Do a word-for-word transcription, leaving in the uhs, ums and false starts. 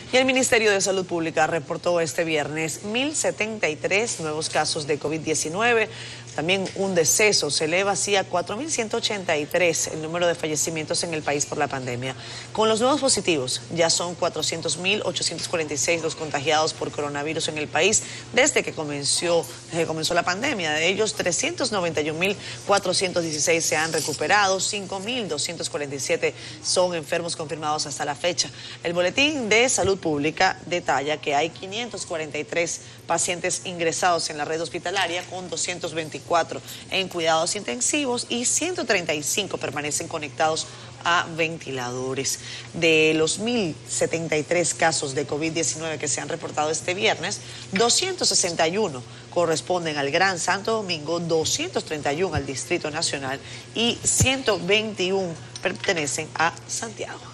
Y el Ministerio de Salud Pública reportó este viernes mil setenta y tres nuevos casos de COVID diecinueve. También un deceso, se eleva así a cuatro mil ciento ochenta y tres el número de fallecimientos en el país por la pandemia. Con los nuevos positivos, ya son cuatrocientos mil ochocientos cuarenta y seis los contagiados por coronavirus en el país desde que comenzó, desde que comenzó la pandemia. De ellos, trescientos noventa y un mil cuatrocientos dieciséis se han recuperado, cinco mil doscientos cuarenta y siete son enfermos confirmados hasta la fecha. El Boletín de Salud Pública detalla que hay quinientos cuarenta y tres pacientes ingresados en la red hospitalaria, con doscientos veinticuatro en cuidados intensivos y ciento treinta y cinco permanecen conectados a ventiladores. De los mil setenta y tres casos de COVID diecinueve que se han reportado este viernes, doscientos sesenta y uno corresponden al Gran Santo Domingo, doscientos treinta y uno al Distrito Nacional y ciento veintiuno pertenecen a Santiago.